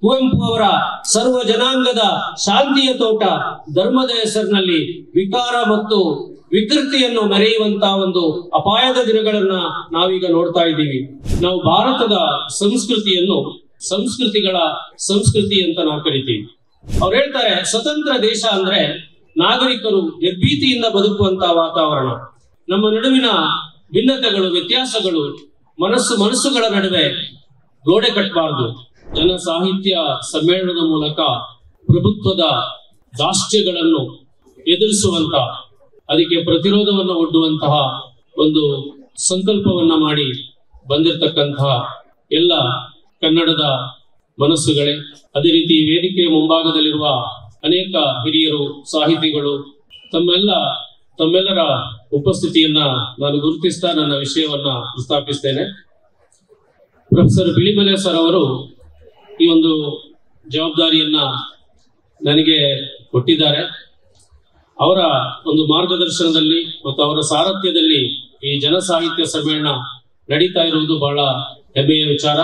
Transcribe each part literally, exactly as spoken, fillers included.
ಕುವೆಂಪು ಅವರ ಸರ್ವ ಜನಾಂಗದ ಶಾಂತಿಯ ತೋಟ ಧರ್ಮದ ಹೆಸರಿನಲ್ಲಿ ವಿಕಾರ ಮತ್ತು ವಿಕೃತಿಯನ್ನು ಮೆರೆಯುವಂತಹ ಒಂದು ಅಪಾಯದ ದಿನಗಳನ್ನ ನಾವೀಗ ನೋಡ್ತಾ ಇದ್ದೀವಿ. ನಾವು ಭಾರತದ ಸಂಸ್ಕೃತಿಯನ್ನು ಸಂಸ್ಕೃತಿಗಳ ಸಂಸ್ಕೃತಿ ಅಂತ ನಾವು ಕರಿತೀವಿ. ಅವ್ರು ಹೇಳ್ತಾರೆ, ಸ್ವತಂತ್ರ ದೇಶ ಅಂದ್ರೆ ನಾಗರಿಕರು ನಿರ್ಭೀತಿಯಿಂದ ಬದುಕುವಂತಹ ವಾತಾವರಣ. ನಮ್ಮ ನಡುವಿನ ಭಿನ್ನತೆಗಳು, ವ್ಯತ್ಯಾಸಗಳು, ಮನಸ್ಸು ಮನಸ್ಸುಗಳ ನಡುವೆ ಗೋಡೆ ಕಟ್ಟಬಾರದು. ಜನ ಸಾಹಿತ್ಯ ಸಮ್ಮೇಳನದ ಮೂಲಕ ಪ್ರಭುತ್ವದ ದಾಷ್ಟ್ಯಗಳನ್ನು ಎದುರಿಸುವಂತ, ಅದಕ್ಕೆ ಪ್ರತಿರೋಧವನ್ನು ಒಡ್ಡುವಂತಹ ಒಂದು ಸಂಕಲ್ಪವನ್ನ ಮಾಡಿ ಬಂದಿರತಕ್ಕಂತಹ ಎಲ್ಲ ಕನ್ನಡದ ಮನಸ್ಸುಗಳೇ, ಅದೇ ರೀತಿ ವೇದಿಕೆಯ ಮುಂಭಾಗದಲ್ಲಿರುವ ಅನೇಕ ಹಿರಿಯರು, ಸಾಹಿತಿಗಳು, ತಮ್ಮೆಲ್ಲ ತಮ್ಮೆಲ್ಲರ ಉಪಸ್ಥಿತಿಯನ್ನ ನಾನು ಗುರುತಿಸ್ತಾ ನನ್ನ ವಿಷಯವನ್ನ ಪ್ರಸ್ತಾಪಿಸ್ತೇನೆ. ಪ್ರೊಫೆಸರ್ ಬಿಳಿಮಲೆ ಸರ್ ಅವರು ಈ ಒಂದು ಜವಾಬ್ದಾರಿಯನ್ನ ನನಗೆ ಕೊಟ್ಟಿದ್ದಾರೆ. ಅವರ ಒಂದು ಮಾರ್ಗದರ್ಶನದಲ್ಲಿ ಮತ್ತು ಅವರ ಸಾರಥ್ಯದಲ್ಲಿ ಈ ಜನ ಸಾಹಿತ್ಯ ಸಮ್ಮೇಳನ ನಡೀತಾ ಇರುವುದು ಬಹಳ ಹೆಮ್ಮೆಯ ವಿಚಾರ.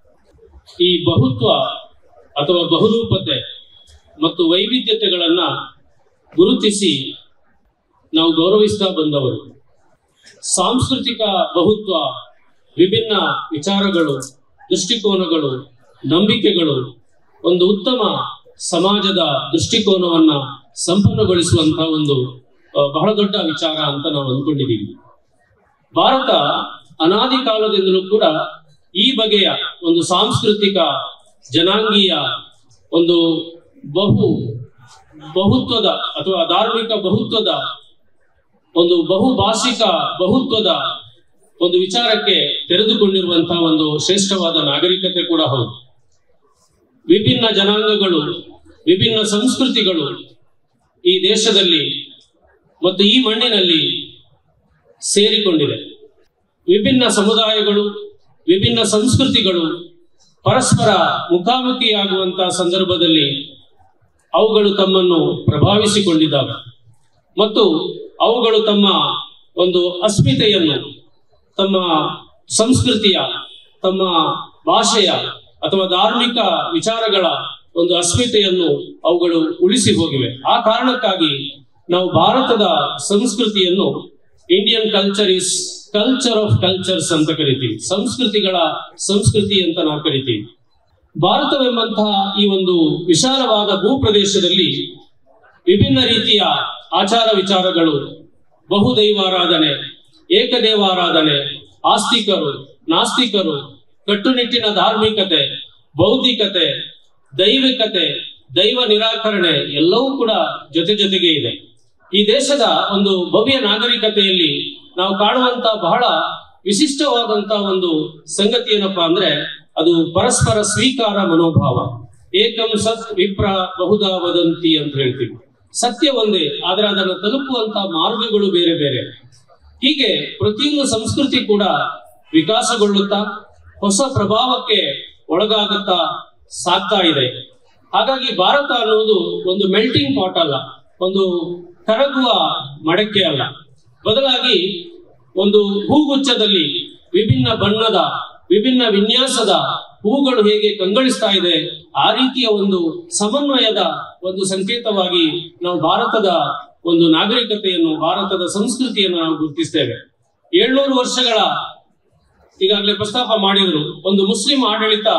ಈ ಬಹುತ್ವ ಅಥವಾ ಬಹುರೂಪತೆ ಮತ್ತು ವೈವಿಧ್ಯತೆಗಳನ್ನ ಗುರುತಿಸಿ ನಾವು ಗೌರವಿಸ್ತಾ ಬಂದವರು. ಸಾಂಸ್ಕೃತಿಕ ಬಹುತ್ವ, ವಿಭಿನ್ನ ವಿಚಾರಗಳು, ದೃಷ್ಟಿಕೋನಗಳು, ನಂಬಿಕೆಗಳು ಒಂದು ಉತ್ತಮ ಸಮಾಜದ ದೃಷ್ಟಿಕೋನವನ್ನ ಸಂಪನ್ನಗೊಳಿಸುವಂತಹ ಒಂದು ಬಹಳ ದೊಡ್ಡ ವಿಚಾರ ಅಂತ ನಾವು ಅಂದ್ಕೊಂಡಿದ್ದೀವಿ. ಭಾರತ ಅನಾದಿ ಕಾಲದಿಂದಲೂ ಕೂಡ ಈ ಬಗೆಯ ಒಂದು ಸಾಂಸ್ಕೃತಿಕ ಜನಾಂಗೀಯ ಒಂದು ಬಹು ಬಹುತ್ವದ ಅಥವಾ ಧಾರ್ಮಿಕ ಬಹುತ್ವದ ಒಂದು ಬಹುಭಾಷಿಕ ಬಹುತ್ವದ ಒಂದು ವಿಚಾರಕ್ಕೆ ತೆರೆದುಕೊಂಡಿರುವಂತಹ ಒಂದು ಶ್ರೇಷ್ಠವಾದ ನಾಗರಿಕತೆ ಕೂಡ ಹೌದು. ವಿಭಿನ್ನ ಜನಾಂಗಗಳು, ವಿಭಿನ್ನ ಸಂಸ್ಕೃತಿಗಳು ಈ ದೇಶದಲ್ಲಿ ಮತ್ತು ಈ ಮಣ್ಣಿನಲ್ಲಿ ಸೇರಿಕೊಂಡಿದೆ. ವಿಭಿನ್ನ ಸಮುದಾಯಗಳು, ವಿಭಿನ್ನ ಸಂಸ್ಕೃತಿಗಳು ಪರಸ್ಪರ ಮುಖಾಮುಖಿಯಾಗುವಂತಹ ಸಂದರ್ಭದಲ್ಲಿ ಅವುಗಳು ತಮ್ಮನ್ನು ಪ್ರಭಾವಿಸಿಕೊಂಡಿದ್ದಾವೆ ಮತ್ತು ಅವುಗಳು ತಮ್ಮ ಒಂದು ಅಸ್ಮಿತೆಯನ್ನು, ತಮ್ಮ ಸಂಸ್ಕೃತಿಯ, ತಮ್ಮ ಭಾಷೆಯ ಅಥವಾ ಧಾರ್ಮಿಕ ವಿಚಾರಗಳ ಒಂದು ಅಸ್ಮಿತೆಯನ್ನು ಅವುಗಳು ಉಳಿಸಿ ಹೋಗಿವೆ. ಆ ಕಾರಣಕ್ಕಾಗಿ ನಾವು ಭಾರತದ ಸಂಸ್ಕೃತಿಯನ್ನು Indian culture is culture of cultures ಅಂತ ಕರಿತೀವಿ. ಸಂಸ್ಕೃತಿಗಳ ಸಂಸ್ಕೃತಿ ಅಂತ ನಾವು ಕರಿತೀವಿ. ಭಾರತವೆಂಬಂತಹ ಈ ಒಂದು ವಿಶಾಲವಾದ ಭೂಪ್ರದೇಶದಲ್ಲಿ ವಿಭಿನ್ನ ರೀತಿಯ ಆಚಾರ ವಿಚಾರಗಳು, ಬಹುದೈವಾರಾಧನೆ, ಏಕದೇವಾರಾಧನೆ, ಆಸ್ತಿಕರು, ನಾಸ್ತಿಕರು, ಕಟ್ಟುನಿಟ್ಟಿನ ಧಾರ್ಮಿಕತೆ, ಬೌದ್ಧಿಕತೆ, ದೈವಿಕತೆ, ದೈವ ನಿರಾಕರಣೆ ಎಲ್ಲವೂ ಕೂಡ ಜೊತೆ ಜೊತೆಗೆ ಇದೆ. ಈ ದೇಶದ ಒಂದು ಭವ್ಯ ನಾಗರಿಕತೆಯಲ್ಲಿ ನಾವು ಕಾಣುವಂತ ಬಹಳ ವಿಶಿಷ್ಟವಾದಂತಹ ಒಂದು ಸಂಗತಿ ಏನಪ್ಪಾ ಅಂದ್ರೆ ಅದು ಪರಸ್ಪರ ಸ್ವೀಕಾರ ಮನೋಭಾವ. ಏಕಂ ಸತ್ ವಿಪ್ರ ಬಹುಧಾ ವದಂತಿ ಅಂತ ಹೇಳ್ತೀವಿ. ಸತ್ಯ ಒಂದೇ, ಆದ್ರೆ ಅದನ್ನು ತಲುಪುವಂತಹ ಮಾರ್ಗಗಳು ಬೇರೆ ಬೇರೆ. ಹೀಗೆ ಪ್ರತಿಯೊಂದು ಸಂಸ್ಕೃತಿ ಕೂಡ ವಿಕಾಸಗೊಳ್ಳುತ್ತಾ ಹೊಸ ಪ್ರಭಾವಕ್ಕೆ ಒಳಗಾಗುತ್ತಾ ಸಾಗ್ತಾ ಇದೆ. ಹಾಗಾಗಿ ಭಾರತ ಅನ್ನುವುದು ಒಂದು ಮೆಲ್ಟಿಂಗ್ ಪಾಟ್ ಅಲ್ಲ, ಒಂದು ಕರಗುವ ಮಡಕೆ ಅಲ್ಲ. ಬದಲಾಗಿ ಒಂದು ಹೂಗುಚ್ಛದಲ್ಲಿ ವಿಭಿನ್ನ ಬಣ್ಣದ, ವಿಭಿನ್ನ ವಿನ್ಯಾಸದ ಹೂಗಳು ಹೇಗೆ ಕಂಗೊಳಿಸ್ತಾ ಇದೆ, ಆ ರೀತಿಯ ಒಂದು ಸಮನ್ವಯದ ಒಂದು ಸಂಕೇತವಾಗಿ ನಾವು ಭಾರತದ ಒಂದು ನಾಗರಿಕತೆಯನ್ನು, ಭಾರತದ ಸಂಸ್ಕೃತಿಯನ್ನು ನಾವು ಗುರುತಿಸ್ತೇವೆ. ಏಳ್ನೂರು ವರ್ಷಗಳ ಈಗಾಗಲೇ ಪ್ರಸ್ತಾಪ ಮಾಡಿದ್ರು, ಒಂದು ಮುಸ್ಲಿಂ ಆಡಳಿತ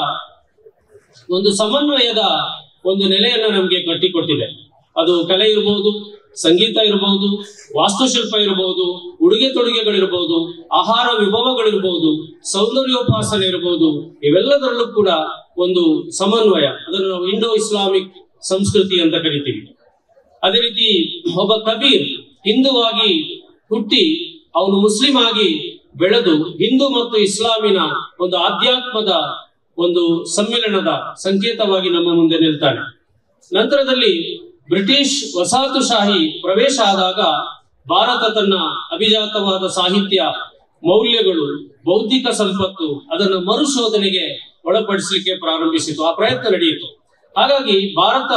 ಒಂದು ಸಮನ್ವಯದ ಒಂದು ನೆಲೆಯನ್ನು ನಮಗೆ ಕಟ್ಟಿಕೊಟ್ಟಿದೆ. ಅದು ಕಲೆ ಇರಬಹುದು, ಸಂಗೀತ ಇರಬಹುದು, ವಾಸ್ತುಶಿಲ್ಪ ಇರಬಹುದು, ಉಡುಗೆ ತೊಡುಗೆಗಳಿರಬಹುದು, ಆಹಾರ ವಿಭವಗಳಿರಬಹುದು, ಸೌಂದರ್ಯೋಪಾಸನೆ ಇರಬಹುದು, ಇವೆಲ್ಲದರಲ್ಲೂ ಕೂಡ ಒಂದು ಸಮನ್ವಯ. ಅದನ್ನು ನಾವು ಇಂಡೋ ಇಸ್ಲಾಮಿಕ್ ಸಂಸ್ಕೃತಿ ಅಂತ ಕರಿತೀವಿ. ಅದೇ ರೀತಿ ಒಬ್ಬ ಕಬೀರ್ ಹಿಂದುವಾಗಿ ಹುಟ್ಟಿ ಅವನು ಮುಸ್ಲಿಂ ಆಗಿ ಬೆಳೆದು ಹಿಂದೂ ಮತ್ತು ಇಸ್ಲಾಮಿನ ಒಂದು ಆಧ್ಯಾತ್ಮದ ಒಂದು ಸಮ್ಮಿಲನದ ಸಂಕೇತವಾಗಿ ನಮ್ಮ ಮುಂದೆ ನಿಲ್ತಾನೆ. ನಂತರದಲ್ಲಿ ಬ್ರಿಟಿಷ್ ವಸಾಹತುಶಾಹಿ ಪ್ರವೇಶ ಆದಾಗ ಭಾರತ ತನ್ನ ಅಭಿಜಾತವಾದ ಸಾಹಿತ್ಯ ಮೌಲ್ಯಗಳು, ಬೌದ್ಧಿಕ ಸಂಪತ್ತು ಅದನ್ನು ಮರುಶೋಧನೆಗೆ ಒಳಪಡಿಸಲಿಕ್ಕೆ ಪ್ರಾರಂಭಿಸಿತು. ಆ ಪ್ರಯತ್ನ ನಡೆಯಿತು. ಹಾಗಾಗಿ ಭಾರತ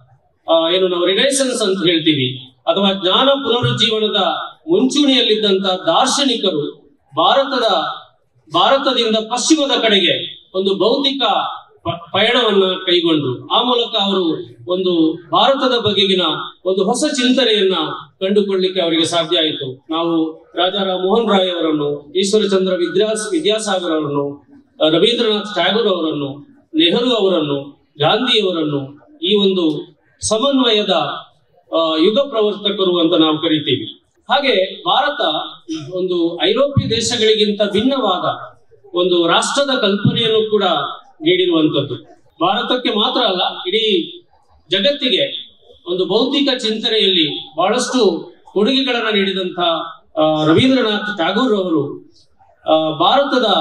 ಏನು ನಾವು ರಿನೈಸೆನ್ಸ್ ಅಂತ ಹೇಳ್ತೀವಿ, ಅಥವಾ ಜ್ಞಾನ ಪುನರುಜ್ಜೀವನದ ಮುಂಚೂಣಿಯಲ್ಲಿದ್ದಂತ ದಾರ್ಶನಿಕರು ಭಾರತದ ಭಾರತದಿಂದ ಪಶ್ಚಿಮದ ಕಡೆಗೆ ಒಂದು ಬೌದ್ಧಿಕ ಪಯಣವನ್ನ ಕೈಗೊಂಡ್ರು. ಆ ಮೂಲಕ ಅವರು ಒಂದು ಭಾರತದ ಬಗೆಗಿನ ಒಂದು ಹೊಸ ಚಿಂತನೆಯನ್ನ ಕಂಡುಕೊಳ್ಳಿಕ್ಕೆ ಅವರಿಗೆ ಸಾಧ್ಯ ಆಯಿತು. ನಾವು ರಾಜಾರಾಮ್ ಮೋಹನ್ ರಾಯ್ ಅವರನ್ನು, ಈಶ್ವರಚಂದ್ರ ವಿದ್ಯಾಸ್ ವಿದ್ಯಾಸಾಗರ್ ಅವರನ್ನು, ರವೀಂದ್ರನಾಥ್ ಟ್ಯಾಗೋರ್ ಅವರನ್ನು, ನೆಹರು ಅವರನ್ನು, ಗಾಂಧಿಯವರನ್ನು ಈ ಒಂದು ಸಮನ್ವಯದ ಯುಗ ಪ್ರವರ್ತಕರು ಅಂತ ನಾವು ಕರಿತೀವಿ. ಹಾಗೆ ಭಾರತ ಒಂದು ಐರೋಪ್ಯ ದೇಶಗಳಿಗಿಂತ ಭಿನ್ನವಾದ ಒಂದು ರಾಷ್ಟ್ರದ ಕಲ್ಪನೆಯನ್ನು ಕೂಡ ನೀಡಿರುವಂಥದ್ದು. ಭಾರತಕ್ಕೆ ಮಾತ್ರ ಅಲ್ಲ, ಇಡೀ ಜಗತ್ತಿಗೆ ಒಂದು ಬೌದ್ಧಿಕ ಚಿಂತನೆಯಲ್ಲಿ ಬಹಳಷ್ಟು ಕೊಡುಗೆಗಳನ್ನು ನೀಡಿದಂಥ ರವೀಂದ್ರನಾಥ್ ಟ್ಯಾಗೋರ್ ಅವರು ಭಾರತದ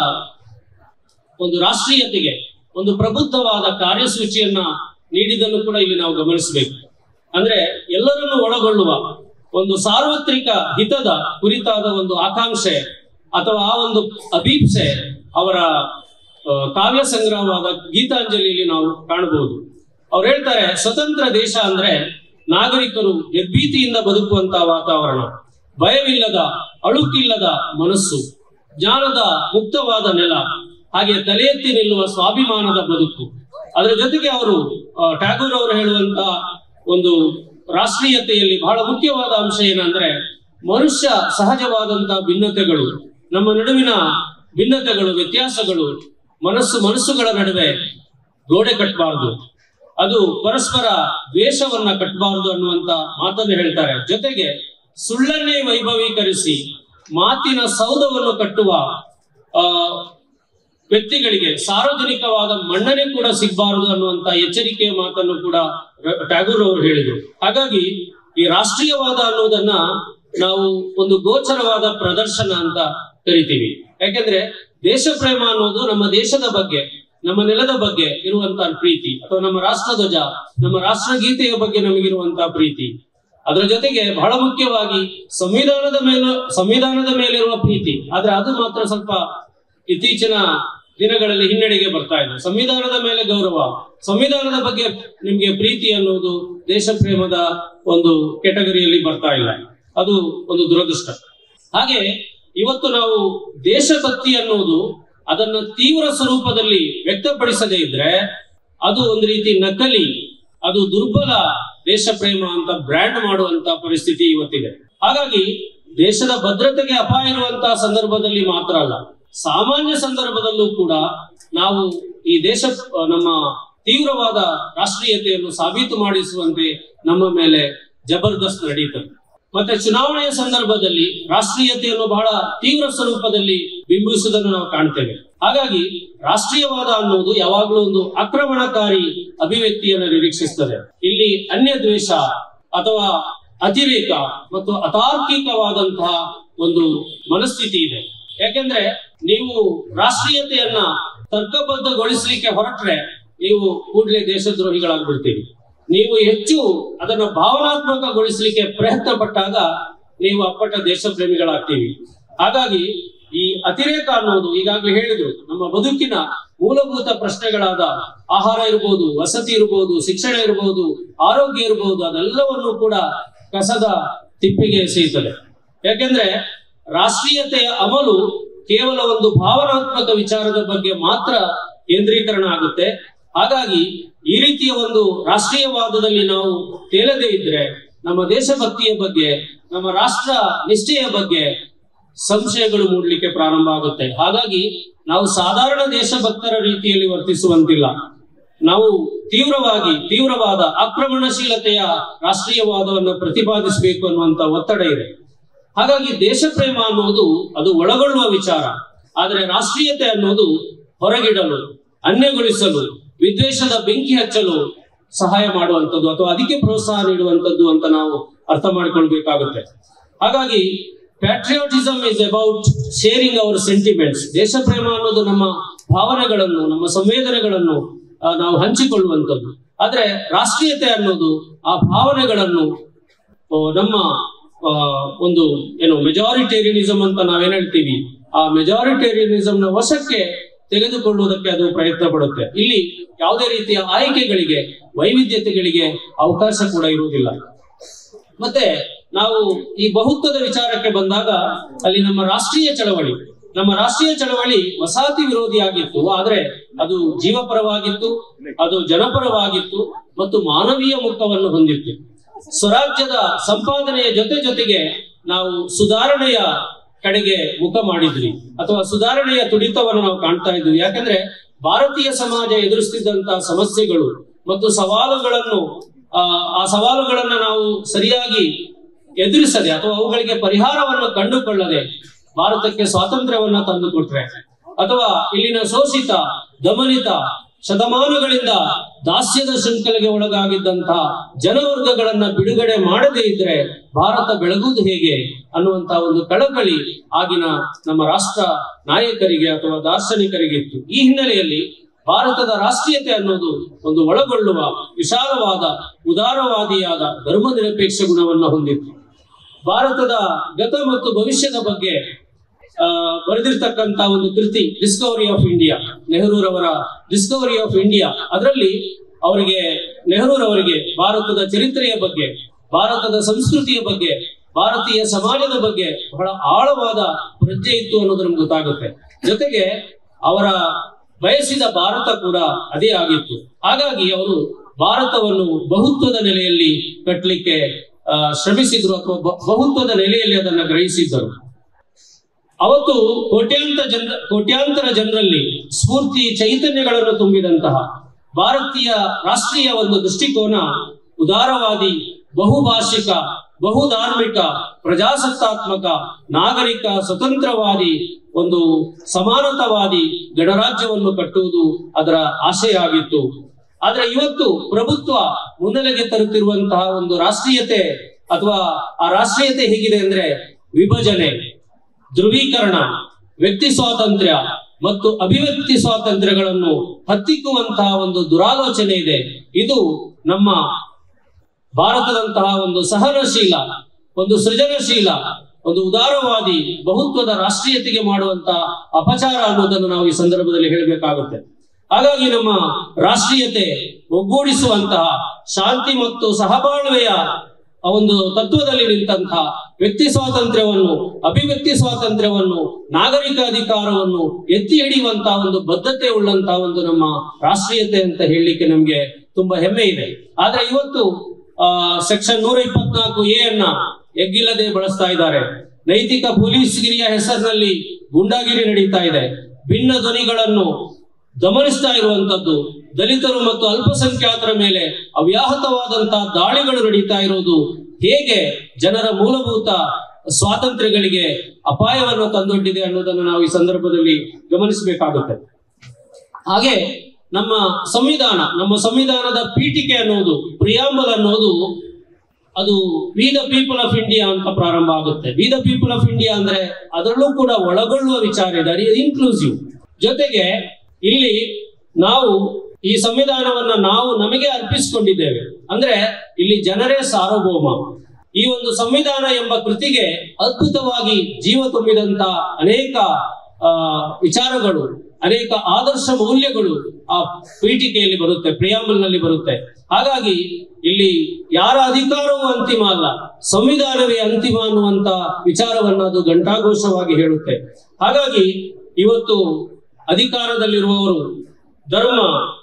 ಒಂದು ರಾಷ್ಟ್ರೀಯತೆಗೆ ಒಂದು ಪ್ರಬುದ್ಧವಾದ ಕಾರ್ಯಸೂಚಿಯನ್ನ ನೀಡಿದ್ದನ್ನು ಕೂಡ ಇಲ್ಲಿ ನಾವು ಗಮನಿಸಬೇಕು. ಅಂದ್ರೆ ಎಲ್ಲರನ್ನು ಒಳಗೊಳ್ಳುವ ಒಂದು ಸಾರ್ವತ್ರಿಕ ಹಿತದ ಕುರಿತಾದ ಒಂದು ಆಕಾಂಕ್ಷೆ ಅಥವಾ ಆ ಒಂದು ಅಭೀಪ್ಸೆ ಅವರ ಕಾವ್ಯ ಸಂಗ್ರಹವಾದ ಗೀತಾಂಜಲಿಯಲ್ಲಿ ನಾವು ಕಾಣಬಹುದು. ಅವ್ರು ಹೇಳ್ತಾರೆ, ಸ್ವತಂತ್ರ ದೇಶ ಅಂದ್ರೆ ನಾಗರಿಕರು ನಿರ್ಭೀತಿಯಿಂದ ಬದುಕುವಂತಹ ವಾತಾವರಣ, ಭಯವಿಲ್ಲದ ಅಳುಕಿಲ್ಲದ ಮನಸ್ಸು, ಜ್ಞಾನದ ಮುಕ್ತವಾದ ನೆಲ, ಹಾಗೆ ತಲೆ ಎತ್ತಿ ನಿಲ್ಲುವ ಸ್ವಾಭಿಮಾನದ ಬದುಕು. ಅದರ ಜೊತೆಗೆ ಅವರು ಟ್ಯಾಗೋರ್ ಅವರು ಹೇಳುವಂತ ಒಂದು ರಾಷ್ಟ್ರೀಯತೆಯಲ್ಲಿ ಬಹಳ ಮುಖ್ಯವಾದ ಅಂಶ ಏನಂದ್ರೆ ಮನುಷ್ಯ ಸಹಜವಾದಂತಹ ಭಿನ್ನತೆಗಳು, ನಮ್ಮ ನಡುವಿನ ಭಿನ್ನತೆಗಳು, ವ್ಯತ್ಯಾಸಗಳು, ಮನಸ್ಸು ಮನಸ್ಸುಗಳ ನಡುವೆ ಗೋಡೆ ಕಟ್ಟಬಾರದು, ಅದು ಪರಸ್ಪರ ದ್ವೇಷವನ್ನ ಕಟ್ಟಬಾರದು ಅನ್ನುವಂತ ಮಾತನ್ನು ಹೇಳ್ತಾರೆ. ಜೊತೆಗೆ ಸುಳ್ಳನ್ನೇ ವೈಭವೀಕರಿಸಿ ಮಾತಿನ ಸೌಧವನ್ನು ಕಟ್ಟುವ ಆ ವ್ಯಕ್ತಿಗಳಿಗೆ ಸಾರ್ವಜನಿಕವಾದ ಮನ್ನಣೆ ಕೂಡ ಸಿಗಬಾರದು ಅನ್ನುವಂತ ಎಚ್ಚರಿಕೆಯ ಮಾತನ್ನು ಕೂಡ ಟ್ಯಾಗೋರ್ ಅವರು ಹೇಳಿದರು. ಹಾಗಾಗಿ ಈ ರಾಷ್ಟ್ರೀಯವಾದ ಅನ್ನೋದನ್ನ ನಾವು ಒಂದು ಗೋಚರವಾದ ಪ್ರದರ್ಶನ ಅಂತ ಕರಿತೀವಿ. ಯಾಕೆಂದ್ರೆ ದೇಶ ಪ್ರೇಮ ಅನ್ನೋದು ನಮ್ಮ ದೇಶದ ಬಗ್ಗೆ, ನಮ್ಮ ನೆಲದ ಬಗ್ಗೆ ಇರುವಂತಹ ಪ್ರೀತಿ, ಅಥವಾ ನಮ್ಮ ರಾಷ್ಟ್ರಧ್ವಜ, ನಮ್ಮ ರಾಷ್ಟ್ರಗೀತೆಯ ಬಗ್ಗೆ ನಮಗಿರುವಂತಹ ಪ್ರೀತಿ. ಅದರ ಜೊತೆಗೆ ಬಹಳ ಮುಖ್ಯವಾಗಿ ಸಂವಿಧಾನದ ಮೇಲೆ ಸಂವಿಧಾನದ ಮೇಲಿರುವ ಪ್ರೀತಿ. ಆದ್ರೆ ಅದು ಮಾತ್ರ ಸ್ವಲ್ಪ ಇತ್ತೀಚಿನ ದಿನಗಳಲ್ಲಿ ಹಿನ್ನಡೆಗೆ ಬರ್ತಾ ಇದೆ. ಸಂವಿಧಾನದ ಮೇಲೆ ಗೌರವ, ಸಂವಿಧಾನದ ಬಗ್ಗೆ ನಿಮ್ಗೆ ಪ್ರೀತಿ ಅನ್ನೋದು ದೇಶ ಪ್ರೇಮದ ಒಂದು ಕೆಟಗರಿಯಲ್ಲಿ ಬರ್ತಾ ಇಲ್ಲ. ಅದು ಒಂದು ದುರದೃಷ್ಟ. ಹಾಗೆ ಇವತ್ತು ನಾವು ದೇಶಭಕ್ತಿ ಅನ್ನೋದು ಅದನ್ನ ತೀವ್ರ ಸ್ವರೂಪದಲ್ಲಿ ವ್ಯಕ್ತಪಡಿಸದೇ ಇದ್ರೆ ಅದು ಒಂದು ರೀತಿ ನಕಲಿ, ಅದು ದುರ್ಬಲ ದೇಶ ಪ್ರೇಮ ಅಂತ ಬ್ರ್ಯಾಂಡ್ ಮಾಡುವಂತ ಪರಿಸ್ಥಿತಿ ಇವತ್ತಿದೆ. ಹಾಗಾಗಿ ದೇಶದ ಭದ್ರತೆಗೆ ಅಪಾಯ ಇರುವಂತಹ ಸಂದರ್ಭದಲ್ಲಿ ಮಾತ್ರ ಅಲ್ಲ, ಸಾಮಾನ್ಯ ಸಂದರ್ಭದಲ್ಲೂ ಕೂಡ ನಾವು ಈ ದೇಶ ನಮ್ಮ ತೀವ್ರವಾದ ರಾಷ್ಟ್ರೀಯತೆಯನ್ನು ಸಾಬೀತು ಮಾಡಿಸುವಂತೆ ನಮ್ಮ ಮೇಲೆ ಜಬರ್ದಸ್ತ್ ನಡೀತದೆ. ಮತ್ತೆ ಚುನಾವಣೆಯ ಸಂದರ್ಭದಲ್ಲಿ ರಾಷ್ಟ್ರೀಯತೆಯನ್ನು ಬಹಳ ತೀವ್ರ ಸ್ವರೂಪದಲ್ಲಿ ಬಿಂಬಿಸುವುದನ್ನು ನಾವು ಕಾಣ್ತೇವೆ. ಹಾಗಾಗಿ ರಾಷ್ಟ್ರೀಯವಾದ ಅನ್ನುವುದು ಯಾವಾಗಲೂ ಒಂದು ಆಕ್ರಮಣಕಾರಿ ಅಭಿವ್ಯಕ್ತಿಯನ್ನು ನಿರೀಕ್ಷಿಸುತ್ತದೆ. ಇಲ್ಲಿ ಅನ್ಯ ದ್ವೇಷ ಅಥವಾ ಅತಿರೇಕ ಮತ್ತು ಅತಾರ್ಕಿಕವಾದಂತಹ ಒಂದು ಮನಸ್ಥಿತಿ ಇದೆ. ಯಾಕೆಂದ್ರೆ ನೀವು ರಾಷ್ಟ್ರೀಯತೆಯನ್ನ ತರ್ಕಬದ್ಧಗೊಳಿಸಲಿಕ್ಕೆ ಹೊರಟ್ರೆ ನೀವು ಕೂಡಲೇ ದೇಶದ್ರೋಹಿಗಳಾಗ್ಬಿಡ್ತೀರಿ. ನೀವು ಹೆಚ್ಚು ಅದನ್ನ ಭಾವನಾತ್ಮಕಗೊಳಿಸಲಿಕ್ಕೆ ಪ್ರಯತ್ನ ಪಟ್ಟಾಗ ನೀವು ಅಪ್ಪಟ ದೇಶ ಪ್ರೇಮಿಗಳಾಗ್ತೀವಿ. ಹಾಗಾಗಿ ಈ ಅತಿರೇಕ ಅನ್ನೋದು ಈಗಾಗಲೇ ಹೇಳಿದ್ರು, ನಮ್ಮ ಬದುಕಿನ ಮೂಲಭೂತ ಪ್ರಶ್ನೆಗಳಾದ ಆಹಾರ ಇರ್ಬೋದು, ವಸತಿ ಇರ್ಬೋದು, ಶಿಕ್ಷಣ ಇರ್ಬೋದು, ಆರೋಗ್ಯ ಇರ್ಬೋದು, ಅದೆಲ್ಲವನ್ನು ಕೂಡ ಕಸದ ತಿಪ್ಪಿಗೆ ಎಸೆಯುತ್ತದೆ. ಯಾಕೆಂದ್ರೆ ರಾಷ್ಟ್ರೀಯತೆಯ ಅಮಲು ಕೇವಲ ಒಂದು ಭಾವನಾತ್ಮಕ ವಿಚಾರದ ಬಗ್ಗೆ ಮಾತ್ರ ಕೇಂದ್ರೀಕರಣ ಆಗುತ್ತೆ. ಹಾಗಾಗಿ ಈ ರೀತಿಯ ಒಂದು ರಾಷ್ಟ್ರೀಯವಾದದಲ್ಲಿ ನಾವು ತೇಲದೇ ಇದ್ರೆ ನಮ್ಮ ದೇಶಭಕ್ತಿಯ ಬಗ್ಗೆ, ನಮ್ಮ ರಾಷ್ಟ್ರ ನಿಷ್ಠೆಯ ಬಗ್ಗೆ ಸಂಶಯಗಳು ಮೂಡಲಿಕ್ಕೆ ಪ್ರಾರಂಭ ಆಗುತ್ತೆ. ಹಾಗಾಗಿ ನಾವು ಸಾಧಾರಣ ದೇಶಭಕ್ತರ ರೀತಿಯಲ್ಲಿ ವರ್ತಿಸುವಂತಿಲ್ಲ. ನಾವು ತೀವ್ರವಾಗಿ ತೀವ್ರವಾದ ಆಕ್ರಮಣಶೀಲತೆಯ ರಾಷ್ಟ್ರೀಯವಾದವನ್ನು ಪ್ರತಿಪಾದಿಸಬೇಕು ಅನ್ನುವಂತ ಒತ್ತಡ ಇದೆ. ಹಾಗಾಗಿ ದೇಶ ಪ್ರೇಮ ಅನ್ನೋದು ಅದು ಒಳಗೊಳ್ಳುವ ವಿಚಾರ, ಆದರೆ ರಾಷ್ಟ್ರೀಯತೆ ಅನ್ನೋದು ಹೊರಗಿಡಲು, ಅನ್ಯಗೊಳಿಸಲು, ವಿದ್ವೇಷದ ಬೆಂಕಿ ಹಚ್ಚಲು ಸಹಾಯ ಮಾಡುವಂಥದ್ದು ಅಥವಾ ಅದಕ್ಕೆ ಪ್ರೋತ್ಸಾಹ ನೀಡುವಂಥದ್ದು ಅಂತ ನಾವು ಅರ್ಥ ಮಾಡಿಕೊಳ್ಬೇಕಾಗುತ್ತೆ. ಹಾಗಾಗಿ patriotism is about sharing our sentiments. ದೇಶ ಪ್ರೇಮ ಅನ್ನೋದು ನಮ್ಮ ಭಾವನೆಗಳನ್ನು, ನಮ್ಮ ಸಂವೇದನೆಗಳನ್ನು ನಾವು ಹಂಚಿಕೊಳ್ಳುವಂಥದ್ದು. ಆದ್ರೆ ರಾಷ್ಟ್ರೀಯತೆ ಅನ್ನೋದು ಆ ಭಾವನೆಗಳನ್ನು ನಮ್ಮ ಒಂದು ಏನು ಮೆಜಾರಿಟೇರಿಯನಿಸಂ ಅಂತ ನಾವೇನ್ ಹೇಳ್ತೀವಿ, ಆ ಮೆಜಾರಿಟೇರಿಯನಿಸಂನ ವಶಕ್ಕೆ ತೆಗೆದುಕೊಳ್ಳುವುದಕ್ಕೆ ಅದು ಪ್ರಯತ್ನ ಪಡುತ್ತೆ. ಇಲ್ಲಿ ಯಾವುದೇ ರೀತಿಯ ಆಯ್ಕೆಗಳಿಗೆ, ವೈವಿಧ್ಯತೆಗಳಿಗೆ ಅವಕಾಶ ಕೂಡ ಇರುವುದಿಲ್ಲ. ಮತ್ತೆ ನಾವು ಈ ಬಹುತ್ವದ ವಿಚಾರಕ್ಕೆ ಬಂದಾಗ ಅಲ್ಲಿ ನಮ್ಮ ರಾಷ್ಟ್ರೀಯ ಚಳವಳಿ ನಮ್ಮ ರಾಷ್ಟ್ರೀಯ ಚಳವಳಿ ವಸಾಹತಿ ವಿರೋಧಿಯಾಗಿತ್ತು, ಆದ್ರೆ ಅದು ಜೀವಪರವಾಗಿತ್ತು, ಅದು ಜನಪರವಾಗಿತ್ತು ಮತ್ತು ಮಾನವೀಯ ಮುಖವನ್ನು ಹೊಂದಿತ್ತು. ಸ್ವರಾಜ್ಯದ ಸಂಪಾದನೆಯ ಜೊತೆ ಜೊತೆಗೆ ನಾವು ಸುಧಾರಣೆಯ ಕಡೆಗೆ ಮುಖ ಮಾಡಿದ್ವಿ, ಅಥವಾ ಸುಧಾರಣೆಯ ತುಡಿತವನ್ನು ನಾವು ಕಾಣ್ತಾ ಇದ್ವಿ. ಯಾಕಂದ್ರೆ ಭಾರತೀಯ ಸಮಾಜ ಎದುರಿಸುತ್ತಿದ್ದಂತಹ ಸಮಸ್ಯೆಗಳು ಮತ್ತು ಸವಾಲುಗಳನ್ನು ಆ ಆ ಸವಾಲುಗಳನ್ನ ನಾವು ಸರಿಯಾಗಿ ಎದುರಿಸದೆ ಅಥವಾ ಅವುಗಳಿಗೆ ಪರಿಹಾರವನ್ನು ಕಂಡುಕೊಳ್ಳದೆ ಭಾರತಕ್ಕೆ ಸ್ವಾತಂತ್ರ್ಯವನ್ನ ತಂದುಕೊಟ್ರೆ, ಅಥವಾ ಇಲ್ಲಿನ ಶೋಷಿತ ದಮನಿತ ಶತಮಾನಗಳಿಂದ ದಾಸ್ಯದ ಶೃಂಖಲೆಗೆ ಒಳಗಾಗಿದ್ದಂತಹ ಜನವರ್ಗಗಳನ್ನ ಬಿಡುಗಡೆ ಮಾಡದೇ ಇದ್ರೆ ಭಾರತ ಬೆಳಗುವುದು ಹೇಗೆ ಅನ್ನುವಂತಹ ಒಂದು ಕಳಕಳಿ ಆಗಿನ ನಮ್ಮ ರಾಷ್ಟ್ರ ನಾಯಕರಿಗೆ ಅಥವಾ ದಾರ್ಶನಿಕರಿಗೆ ಇತ್ತು. ಈ ಹಿನ್ನೆಲೆಯಲ್ಲಿ ಭಾರತದ ರಾಷ್ಟ್ರೀಯತೆ ಅನ್ನೋದು ಒಂದು ಒಳಗೊಳ್ಳುವ ವಿಶಾಲವಾದ ಉದಾರವಾದಿಯಾದ ಧರ್ಮ ನಿರಪೇಕ್ಷ ಗುಣವನ್ನು ಹೊಂದಿತ್ತು. ಭಾರತದ ಗತ ಮತ್ತು ಭವಿಷ್ಯದ ಬಗ್ಗೆ ಆ ಬರೆದಿರ್ತಕ್ಕಂತ ಒಂದು ಕೃತಿ ಡಿಸ್ಕವರಿ ಆಫ್ ಇಂಡಿಯಾ, ನೆಹರೂರವರ ಡಿಸ್ಕವರಿ ಆಫ್ ಇಂಡಿಯಾ. ಅದರಲ್ಲಿ ಅವರಿಗೆ ನೆಹರೂರವರಿಗೆ ಭಾರತದ ಚರಿತ್ರೆಯ ಬಗ್ಗೆ, ಭಾರತದ ಸಂಸ್ಕೃತಿಯ ಬಗ್ಗೆ, ಭಾರತೀಯ ಸಮಾಜದ ಬಗ್ಗೆ ಬಹಳ ಆಳವಾದ ಪ್ರಜ್ಞೆ ಇತ್ತು ಅನ್ನೋದು ನಮ್ಗೆ ಗೊತ್ತಾಗುತ್ತೆ. ಜೊತೆಗೆ ಅವರ ಬಯಸಿದ ಭಾರತ ಕೂಡ ಅದೇ ಆಗಿತ್ತು. ಹಾಗಾಗಿ ಅವರು ಭಾರತವನ್ನು ಬಹುತ್ವದ ನೆಲೆಯಲ್ಲಿ ಕಟ್ಟಲಿಕ್ಕೆ ಅಹ್ ಶ್ರಮಿಸಿದ್ರು, ಅಥವಾ ಬಹುತ್ವದ ನೆಲೆಯಲ್ಲಿ ಅದನ್ನು ಗ್ರಹಿಸಿದ್ದರು. ಅವತ್ತು ಕೋಟ್ಯಾಂತರ ಜನ ಕೋಟ್ಯಾಂತರ ಜನರಲ್ಲಿ ಸ್ಫೂರ್ತಿ ಚೈತನ್ಯಗಳನ್ನು ತುಂಬಿದಂತಹ ಭಾರತೀಯ ರಾಷ್ಟ್ರೀಯ ಒಂದು ದೃಷ್ಟಿಕೋನ ಉದಾರವಾದಿ, ಬಹುಭಾಷಿಕ, ಬಹುಧಾರ್ಮಿಕ, ಪ್ರಜಾಸತ್ತಾತ್ಮಕ, ನಾಗರಿಕ, ಸ್ವತಂತ್ರವಾದಿ, ಒಂದು ಸಮಾನತಾವಾದಿ ಗಣರಾಜ್ಯವನ್ನು ಕಟ್ಟುವುದು ಅದರ ಆಶಯ ಆಗಿತ್ತು. ಆದ್ರೆ ಇವತ್ತು ಪ್ರಭುತ್ವ ಮುನ್ನೆಲೆಗೆ ತರುತ್ತಿರುವಂತಹ ಒಂದು ರಾಷ್ಟ್ರೀಯತೆ, ಅಥವಾ ಆ ರಾಷ್ಟ್ರೀಯತೆ ಹೇಗಿದೆ ಅಂದ್ರೆ ವಿಭಜನೆ, ಧ್ರುವೀಕರಣ, ವ್ಯಕ್ತಿ ಸ್ವಾತಂತ್ರ್ಯ ಮತ್ತು ಅಭಿವ್ಯಕ್ತಿ ಸ್ವಾತಂತ್ರ್ಯಗಳನ್ನು ಹತ್ತಿಕ್ಕುವಂತಹ ಒಂದು ದುರಾಲೋಚನೆ ಇದೆ. ಇದು ನಮ್ಮ ಭಾರತದಂತಹ ಒಂದು ಸಹನಶೀಲ, ಒಂದು ಸೃಜನಶೀಲ, ಒಂದು ಉದಾರವಾದಿ ಬಹುತ್ವದ ರಾಷ್ಟ್ರೀಯತೆಗೆ ಮಾಡುವಂತಹ ಅಪಚಾರ ಅನ್ನೋದನ್ನು ನಾವು ಈ ಸಂದರ್ಭದಲ್ಲಿ ಹೇಳಬೇಕಾಗುತ್ತೆ. ಹಾಗಾಗಿ ನಮ್ಮ ರಾಷ್ಟ್ರೀಯತೆ ಒಗ್ಗೂಡಿಸುವಂತಹ ಶಾಂತಿ ಮತ್ತು ಸಹಬಾಳ್ವೆಯ ಒಂದು ತತ್ವದಲ್ಲಿ ನಿಂತಹ ವ್ಯಕ್ತಿ ಸ್ವಾತಂತ್ರ್ಯವನ್ನು, ಅಭಿವ್ಯಕ್ತಿ ಸ್ವಾತಂತ್ರ್ಯವನ್ನು, ನಾಗರಿಕ ಅಧಿಕಾರವನ್ನು ಎತ್ತಿ ಹಿಡಿಯುವಂತಹ ಒಂದು ಬದ್ಧತೆ ಉಳ್ಳಂತಹ ಒಂದು ನಮ್ಮ ರಾಷ್ಟ್ರೀಯತೆ ಅಂತ ಹೇಳಲಿಕ್ಕೆ ನಮ್ಗೆ ತುಂಬಾ ಹೆಮ್ಮೆ ಇದೆ. ಆದ್ರೆ ಇವತ್ತು ಆ ಸೆಕ್ಷನ್ ನೂರ ಇಪ್ಪತ್ನಾಲ್ಕು ಎ ಅನ್ನ ಎಗ್ಗಿಲ್ಲದೆ ಬಳಸ್ತಾ ಇದ್ದಾರೆ. ನೈತಿಕ ಪೊಲೀಸ್ಗಿರಿಯ ಹೆಸರಿನಲ್ಲಿ ಗೂಂಡಾಗಿರಿ ನಡೀತಾ ಇದೆ. ಭಿನ್ನ ಧ್ವನಿಗಳನ್ನು ದಮನಿಸ್ತಾ ಇರುವಂತದ್ದು, ದಲಿತರು ಮತ್ತು ಅಲ್ಪಸಂಖ್ಯಾತರ ಮೇಲೆ ಅವ್ಯಾಹತವಾದಂತಹ ದಾಳಿಗಳು ನಡೀತಾ ಇರೋದು ಹೇಗೆ ಜನರ ಮೂಲಭೂತ ಸ್ವಾತಂತ್ರ್ಯಗಳಿಗೆ ಅಪಾಯವನ್ನು ತಂದೊಡ್ಡಿದೆ ಅನ್ನೋದನ್ನು ನಾವು ಈ ಸಂದರ್ಭದಲ್ಲಿ ಗಮನಿಸಬೇಕಾಗುತ್ತೆ. ಹಾಗೆ ನಮ್ಮ ಸಂವಿಧಾನ, ನಮ್ಮ ಸಂವಿಧಾನದ ಪೀಠಿಕೆ ಅನ್ನೋದು, ಪ್ರಿಯಾಂಬಲ್ ಅನ್ನೋದು, ಅದು we the people of India ಅಂತ ಪ್ರಾರಂಭ ಆಗುತ್ತೆ. We the people of India ಅಂದ್ರೆ ಅದರಲ್ಲೂ ಕೂಡ ಒಳಗೊಳ್ಳುವ ವಿಚಾರ ಇದೆ, ಇನ್ಕ್ಲೂಸಿವ್. ಜೊತೆಗೆ ಇಲ್ಲಿ ನಾವು ಈ ಸಂವಿಧಾನವನ್ನ ನಾವು ನಮಗೆ ಅರ್ಪಿಸಿಕೊಂಡಿದ್ದೇವೆ. ಅಂದ್ರೆ ಇಲ್ಲಿ ಜನರೇ ಸಾರ್ವಭೌಮ. ಈ ಒಂದು ಸಂವಿಧಾನ ಎಂಬ ಕೃತಿಗೆ ಅದ್ಭುತವಾಗಿ ಜೀವ ತುಂಬಿದಂತ ಅನೇಕ ಆ ವಿಚಾರಗಳು, ಅನೇಕ ಆದರ್ಶ ಮೌಲ್ಯಗಳು ಆ ಪೀಠಿಕೆಯಲ್ಲಿ ಬರುತ್ತೆ, ಪ್ರಿಯಾಂಬಲ್ ನಲ್ಲಿ ಬರುತ್ತೆ. ಹಾಗಾಗಿ ಇಲ್ಲಿ ಯಾರ ಅಧಿಕಾರವೂ ಅಂತಿಮ ಅಲ್ಲ, ಸಂವಿಧಾನವೇ ಅಂತಿಮ ಅನ್ನುವಂತ ವಿಚಾರವನ್ನು ಅದು ಘಂಟಾಘೋಷವಾಗಿ ಹೇಳುತ್ತೆ. ಹಾಗಾಗಿ ಇವತ್ತು ಅಧಿಕಾರದಲ್ಲಿರುವವರು ಧರ್ಮ,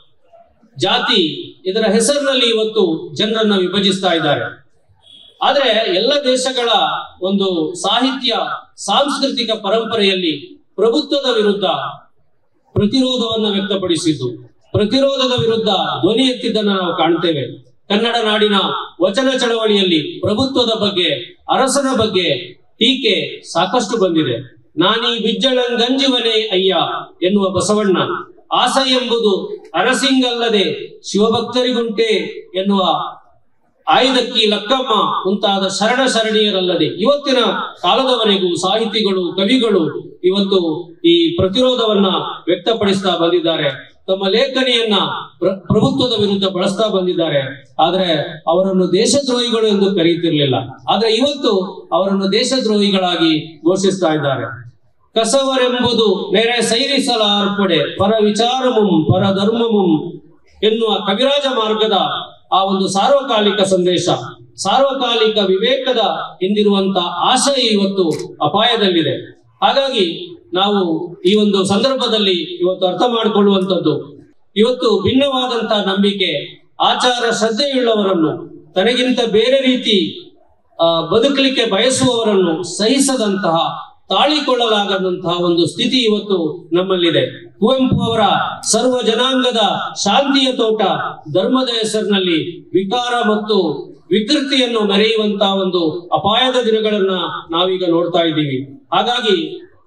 ಜಾತಿ ಇದರ ಹೆಸರಿನಲ್ಲಿ ಇವತ್ತು ಜನರನ್ನ ವಿಭಜಿಸ್ತಾ ಇದ್ದಾರೆ. ಆದ್ರೆ ಎಲ್ಲ ದೇಶಗಳ ಒಂದು ಸಾಹಿತ್ಯ, ಸಾಂಸ್ಕೃತಿಕ ಪರಂಪರೆಯಲ್ಲಿ ಪ್ರಭುತ್ವದ ವಿರುದ್ಧ ಪ್ರತಿರೋಧವನ್ನು ವ್ಯಕ್ತಪಡಿಸಿದ್ದು, ಪ್ರತಿರೋಧದ ವಿರುದ್ಧ ಧ್ವನಿ ಎತ್ತಿದ್ದನ್ನು ನಾವು ಕಾಣ್ತೇವೆ. ಕನ್ನಡ ನಾಡಿನ ವಚನ ಚಳವಳಿಯಲ್ಲಿ ಪ್ರಭುತ್ವದ ಬಗ್ಗೆ, ಅರಸನ ಬಗ್ಗೆ ಟೀಕೆ ಸಾಕಷ್ಟು ಬಂದಿದೆ. ನಾನೀ ಬಿಜ್ಜಳಂಗಂಜುವನೇ ಅಯ್ಯ ಎನ್ನುವ ಬಸವಣ್ಣ, ಆಸೆ ಎಂಬುದು ಅರಸಿಂಗಲ್ಲದೆ ಶಿವಭಕ್ತರಿಗುಂಟೆ ಎನ್ನುವ ಆಯುಧಕ್ಕಿ ಲಕ್ಕಮ್ಮ ಮುಂತಾದ ಶರಣ ಶರಣೀಯರಲ್ಲದೆ ಇವತ್ತಿನ ಕಾಲದವರೆಗೂ ಸಾಹಿತಿಗಳು, ಕವಿಗಳು ಇವತ್ತು ಈ ಪ್ರತಿರೋಧವನ್ನ ವ್ಯಕ್ತಪಡಿಸ್ತಾ ಬಂದಿದ್ದಾರೆ. ತಮ್ಮ ಲೇಖನಿಯನ್ನ ಪ್ರಭುತ್ವದ ವಿರುದ್ಧ ಬಳಸ್ತಾ ಬಂದಿದ್ದಾರೆ. ಆದ್ರೆ ಅವರನ್ನು ದೇಶದ್ರೋಹಿಗಳು ಎಂದು ಕರೆಯುತ್ತಿರಲಿಲ್ಲ. ಆದ್ರೆ ಇವತ್ತು ಅವರನ್ನು ದೇಶದ್ರೋಹಿಗಳಾಗಿ ಘೋಷಿಸ್ತಾ ಇದ್ದಾರೆ. ಕಸವರೆಂಬುದು ನೆರೆ ಸೈರಿಸಲ ಅರ್ಪಡೆ ಪರ ವಿಚಾರಮುಂ ಪರ ಧರ್ಮಮುಂ ಎನ್ನುವ ಕವಿರಾಜ ಮಾರ್ಗದ ಆ ಒಂದು ಸಾರ್ವಕಾಲಿಕ ಸಂದೇಶ, ಸಾರ್ವಕಾಲಿಕ ವಿವೇಕದ ಹಿಂದಿರುವಂತ ಆಶಯ ಇವತ್ತು ಅಪಾಯದಲ್ಲಿದೆ. ಹಾಗಾಗಿ ನಾವು ಈ ಒಂದು ಸಂದರ್ಭದಲ್ಲಿ ಇವತ್ತು ಅರ್ಥ ಮಾಡಿಕೊಳ್ಳುವಂಥದ್ದು, ಇವತ್ತು ಭಿನ್ನವಾದಂತಹ ನಂಬಿಕೆ, ಆಚಾರ, ಶ್ರದ್ಧೆಯುಳ್ಳವರನ್ನು, ತನಗಿಂತ ಬೇರೆ ರೀತಿ ಆ ಬದುಕಲಿಕ್ಕೆ ಬಯಸುವವರನ್ನು ಸಹಿಸದಂತಹ, ತಾಳಿಕೊಳ್ಳಲಾಗದಂತಹ ಒಂದು ಸ್ಥಿತಿ ಇವತ್ತು ನಮ್ಮಲ್ಲಿದೆ. ಕುವೆಂಪು ಅವರ ಸರ್ವ ಜನಾಂಗದ ಶಾಂತಿಯ ತೋಟ ಧರ್ಮದ ಹೆಸರಿನಲ್ಲಿ ವಿಕಾರ ಮತ್ತು ವಿಕೃತಿಯನ್ನು ಮೆರೆಯುವಂತಹ ಒಂದು ಅಪಾಯದ ದಿನಗಳನ್ನ ನಾವೀಗ ನೋಡ್ತಾ ಇದ್ದೀವಿ. ಹಾಗಾಗಿ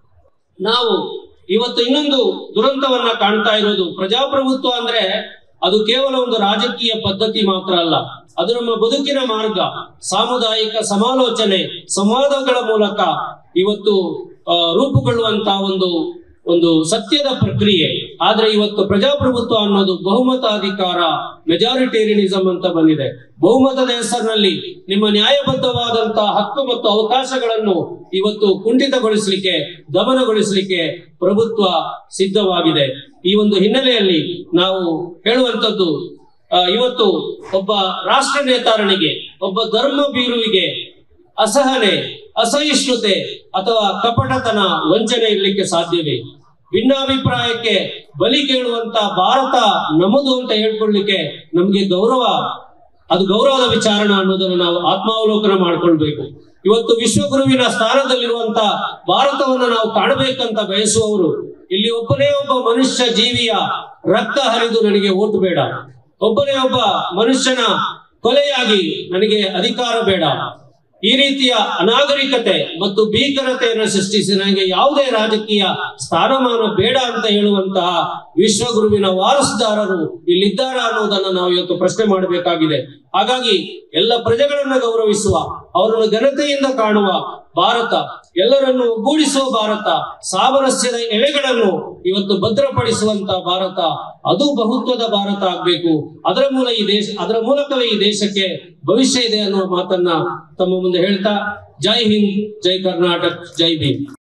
ನಾವು ಇವತ್ತು ಇನ್ನೊಂದು ದುರಂತವನ್ನ ಕಾಣ್ತಾ ಇರೋದು, ಪ್ರಜಾಪ್ರಭುತ್ವ ಅಂದ್ರೆ ಅದು ಕೇವಲ ಒಂದು ರಾಜಕೀಯ ಪದ್ಧತಿ ಮಾತ್ರ ಅಲ್ಲ, ಅದು ನಮ್ಮ ಬದುಕಿನ ಮಾರ್ಗ. ಸಾಮುದಾಯಿಕ ಸಮಾಲೋಚನೆ, ಸಂವಾದಗಳ ಮೂಲಕ ಇವತ್ತು ರೂಪುಗೊಳ್ಳುವಂತಹ ಒಂದು ಒಂದು ಸತ್ಯದ ಪ್ರಕ್ರಿಯೆ. ಆದ್ರೆ ಇವತ್ತು ಪ್ರಜಾಪ್ರಭುತ್ವ ಅನ್ನೋದು ಬಹುಮತಾಧಿಕಾರ, ಮೆಜಾರಿಟೇರಿಯನಿಸಂ ಅಂತ ಬಂದಿದೆ. ಬಹುಮತದ ಹೆಸರಿನಲ್ಲಿ ನಿಮ್ಮ ನ್ಯಾಯಬದ್ಧವಾದಂತಹ ಹಕ್ಕು ಮತ್ತು ಅವಕಾಶಗಳನ್ನು ಇವತ್ತು ಕುಂಠಿತಗೊಳಿಸಲಿಕ್ಕೆ, ದಮನಗೊಳಿಸಲಿಕ್ಕೆ ಪ್ರಭುತ್ವ ಸಿದ್ಧವಾಗಿದೆ. ಈ ಒಂದು ಹಿನ್ನೆಲೆಯಲ್ಲಿ ನಾವು ಹೇಳುವಂತದ್ದು, ಇವತ್ತು ಒಬ್ಬ ರಾಷ್ಟ್ರ ನೇತಾರನಿಗೆ, ಒಬ್ಬ ಧರ್ಮ ಬೀರುವಿಗೆ ಅಸಹನೆ, ಅಸಹಿಷ್ಣುತೆ ಅಥವಾ ಕಪಟತನ, ವಂಚನೆ ಇರಲಿಕ್ಕೆ ಸಾಧ್ಯವೇ? ಭಿನ್ನಾಭಿಪ್ರಾಯಕ್ಕೆ ಬಲಿ ಕೇಳುವಂತ ಭಾರತ ನಮ್ಮದು ಅಂತ ಹೇಳ್ಕೊಳ್ಳಿಕ್ಕೆ ನಮ್ಗೆ ಗೌರವ, ಅದು ಗೌರವದ ವಿಚಾರಣ ಅನ್ನೋದನ್ನು ನಾವು ಆತ್ಮಾವಲೋಕನ ಮಾಡ್ಕೊಳ್ಬೇಕು. ಇವತ್ತು ವಿಶ್ವಗುರುವಿನ ಸ್ಥಾನದಲ್ಲಿರುವಂತ ಭಾರತವನ್ನು ನಾವು ಕಾಣಬೇಕಂತ ಬಯಸುವವರು, ಇಲ್ಲಿ ಒಬ್ಬನೇ ಒಬ್ಬ ಮನುಷ್ಯ ಜೀವಿಯ ರಕ್ತ ಹರಿದು ನನಗೆ ಓಟು ಬೇಡ, ಒಬ್ಬನೇ ಒಬ್ಬ ಮನುಷ್ಯನ ಕೊಲೆಯಾಗಿ ನನಗೆ ಅಧಿಕಾರ ಬೇಡ, ಈ ರೀತಿಯ ಅನಾಗರಿಕತೆ ಮತ್ತು ಭೀಕರತೆಯನ್ನು ಸೃಷ್ಟಿಸಿ ನನಗೆ ಯಾವುದೇ ರಾಜಕೀಯ ಸ್ಥಾನಮಾನ ಬೇಡ ಅಂತ ಹೇಳುವಂತಹ ವಿಶ್ವಗುರುವಿನ ವಾರಸುದಾರರು ಇಲ್ಲಿದ್ದಾರಾ ಅನ್ನೋದನ್ನು ನಾವು ಇವತ್ತು ಪ್ರಶ್ನೆ ಮಾಡಬೇಕಾಗಿದೆ. ಹಾಗಾಗಿ ಎಲ್ಲ ಪ್ರಜೆಗಳನ್ನು ಗೌರವಿಸುವ, ಅವರನ್ನು ಘನತೆಯಿಂದ ಕಾಣುವ ಭಾರತ, ಎಲ್ಲರನ್ನು ಒಗ್ಗೂಡಿಸುವ ಭಾರತ, ಸಾಮರಸ್ಯದ ಎಳೆಗಳನ್ನು ಇವತ್ತು ಭದ್ರಪಡಿಸುವಂತಹ ಭಾರತ, ಅದು ಬಹುತ್ವದ ಭಾರತ ಆಗ್ಬೇಕು. ಅದರ ಮೂಲ ಈ ದೇಶ ಅದರ ಮೂಲಕವೇ ಈ ದೇಶಕ್ಕೆ ಭವಿಷ್ಯ ಇದೆ ಅನ್ನುವ ಮಾತನ್ನ ತಮ್ಮ ಮುಂದೆ ಹೇಳ್ತಾ, ಜೈ ಹಿಂದ್, ಜೈ ಕರ್ನಾಟಕ, ಜೈ ಭೀಮ್.